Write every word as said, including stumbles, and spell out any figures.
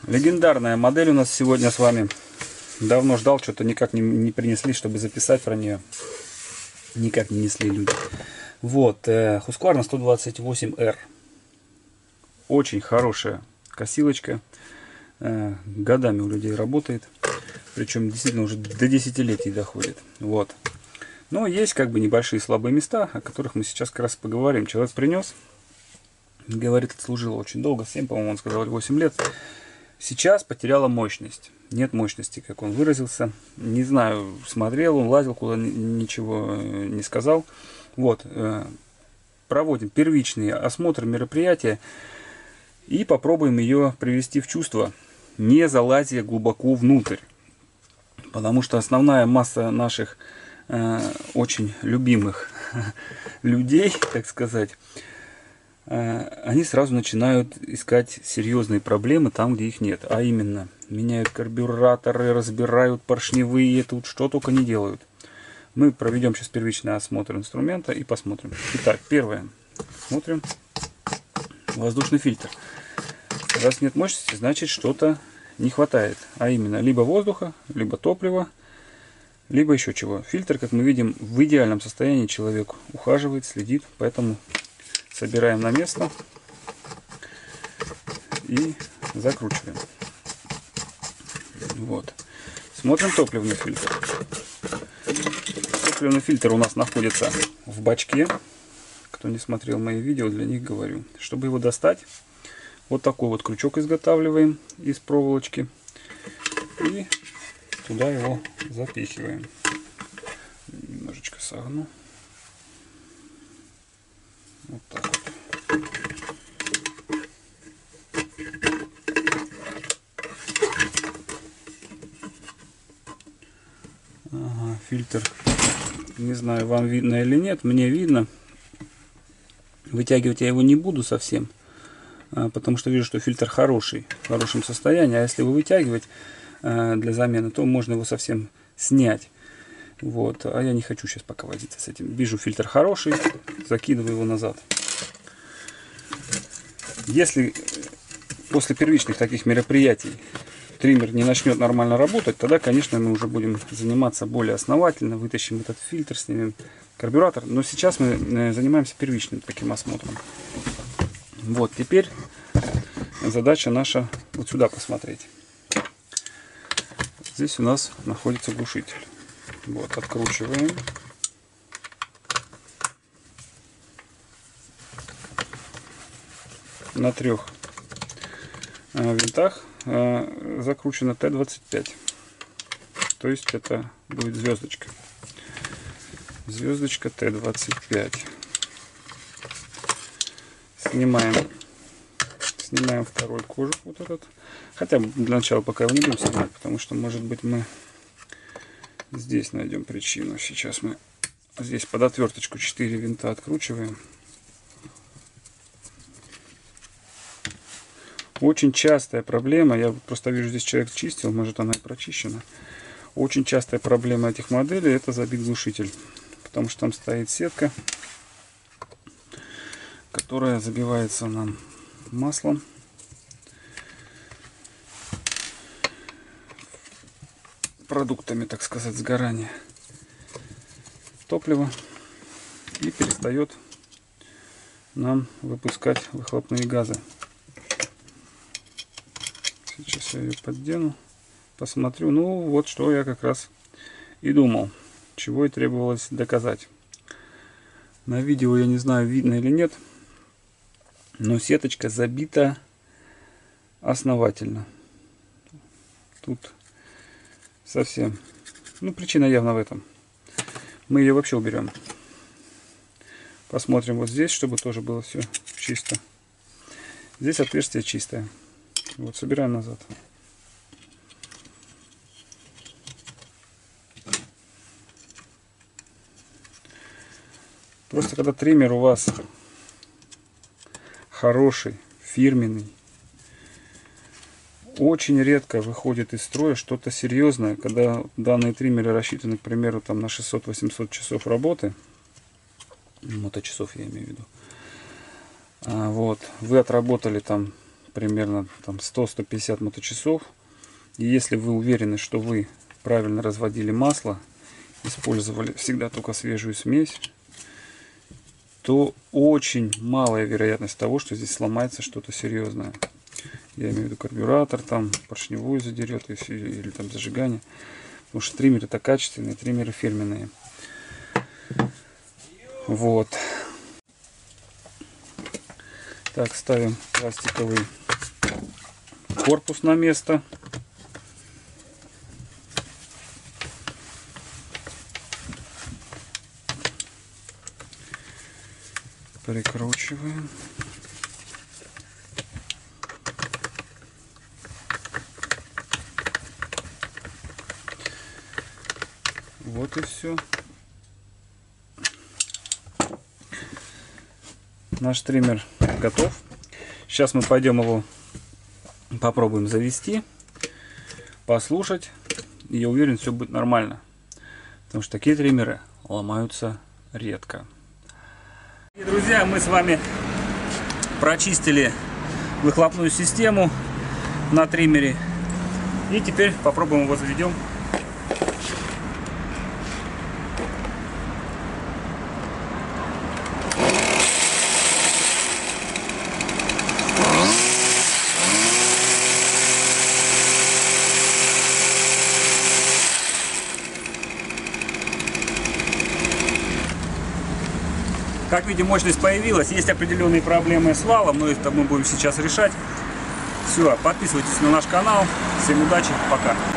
Легендарная модель у нас сегодня с вами. Давно ждал, что-то никак не, не принесли, чтобы записать про нее. Никак не несли люди. Вот, э, Husqvarna сто двадцать восемь эр. Очень хорошая косилочка. Э, годами у людей работает. Причем действительно уже до десятилетий доходит. Вот. Но есть как бы небольшие слабые места, о которых мы сейчас как раз поговорим. Человек принес. Говорит, отслужила очень долго. семь, по-моему, он сказал, восемь лет. Сейчас потеряла мощность. Нет мощности, как он выразился. Не знаю, смотрел он, лазил куда, ничего не сказал. Вот. Проводим первичный осмотр мероприятия и попробуем ее привести в чувство, не залазя глубоко внутрь. Потому что основная масса наших э, очень любимых людей, так сказать, они сразу начинают искать серьезные проблемы там, где их нет. А именно, меняют карбюраторы, разбирают поршневые, тут что только не делают. Мы проведем сейчас первичный осмотр инструмента и посмотрим. Итак, первое. Смотрим. Воздушный фильтр. Раз нет мощности, значит что-то не хватает. А именно, либо воздуха, либо топлива, либо еще чего. Фильтр, как мы видим, в идеальном состоянии человек ухаживает, следит, поэтому собираем на место и закручиваем. Вот. Смотрим топливный фильтр. Топливный фильтр у нас находится в бачке. Кто не смотрел мои видео, для них говорю. Чтобы его достать, вот такой вот крючок изготавливаем из проволочки. И туда его запихиваем. Немножечко согну. Вот так вот. Ага, фильтр. Не знаю, вам видно или нет. Мне видно. Вытягивать я его не буду совсем. Потому что вижу, что фильтр хороший. В хорошем состоянии. А если его вытягивать для замены, то можно его совсем снять. Вот. А я не хочу сейчас пока возиться с этим. Вижу, фильтр хороший. Закидываю его назад. Если после первичных таких мероприятий триммер не начнет нормально работать, тогда, конечно, мы уже будем заниматься более основательно. Вытащим этот фильтр, снимем карбюратор. Но сейчас мы занимаемся первичным таким осмотром. Вот, теперь задача наша вот сюда посмотреть. Здесь у нас находится глушитель. Вот, откручиваем. На трех винтах закручена Т двадцать пять. То есть это будет звездочка. Звездочка Т двадцать пять. Снимаем, снимаем второй кожух вот этот. Хотя для начала пока его не будем снимать, потому что, может быть, мы здесь найдем причину. Сейчас мы здесь под отверточку четыре винта откручиваем. Очень частая проблема, я просто вижу, здесь человек чистил, может она и прочищена. Очень частая проблема этих моделей — это забит глушитель. Потому что там стоит сетка, которая забивается нам маслом. Продуктами, так сказать, сгорания топлива. И перестает нам выпускать выхлопные газы. Сейчас я ее поддену, посмотрю. Ну, вот что я как раз и думал, чего и требовалось доказать. На видео я не знаю, видно или нет, но сеточка забита основательно. Тут совсем. Ну, причина явно в этом. Мы ее вообще уберем. Посмотрим вот здесь, чтобы тоже было все чисто. Здесь отверстие чистое. Вот, собираем назад. Просто когда триммер у вас хороший, фирменный, очень редко выходит из строя что-то серьезное, когда данные триммеры рассчитаны, к примеру, там, на шестьсот-восемьсот часов работы, моточасов я имею в виду. А, вот, вы отработали там примерно там сто — сто пятьдесят моточасов. И если вы уверены, что вы правильно разводили масло, использовали всегда только свежую смесь, то очень малая вероятность того, что здесь сломается что-то серьезное. Я имею в виду карбюратор, там поршневую задерет и все, или там зажигание. Потому что триммеры это качественные, триммеры фирменные. Вот. Так, ставим пластиковый корпус на место. Прикручиваем. Вот и все. Наш триммер готов. Сейчас мы пойдем его попробуем завести, послушать. И я уверен, все будет нормально. Потому что такие триммеры ломаются редко. И, друзья, мы с вами прочистили выхлопную систему на триммере. И теперь попробуем его заведем. Как видим, мощность появилась. Есть определенные проблемы с валом, но это мы будем сейчас решать. Все, подписывайтесь на наш канал. Всем удачи, пока.